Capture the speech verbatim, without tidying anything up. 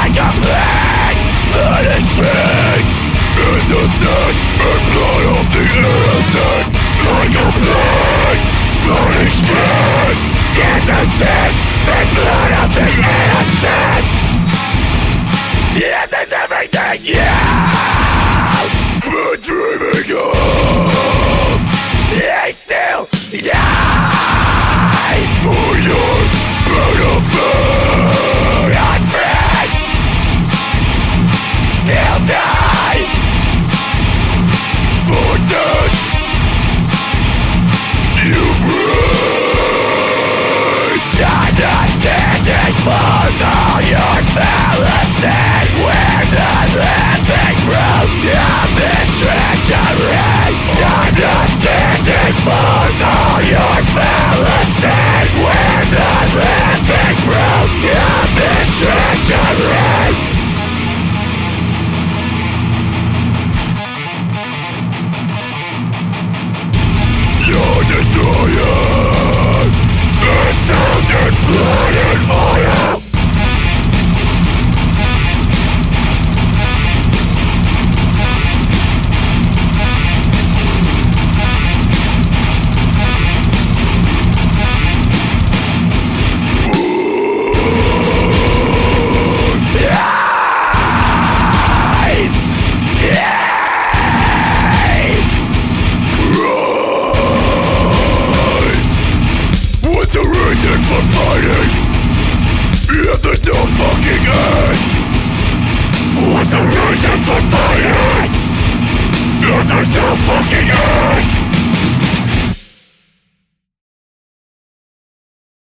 like a plague. Sudden speaks is the stench and blood of the innocent. Like a plague, sudden speaks is the stench and blood of the innocent. This is everything you've been dreaming of. I still die for your benefit. Our friends still die for death you've raised. I'm not standing for all your fallacies. We're not living proof of this treachery. I'm not standing for all your fallacies. We're not living proof of this treachery. You're destroying it's sound and blood and oil. For fighting, if there's no fucking end. What's the reason for fighting, if there's no fucking end?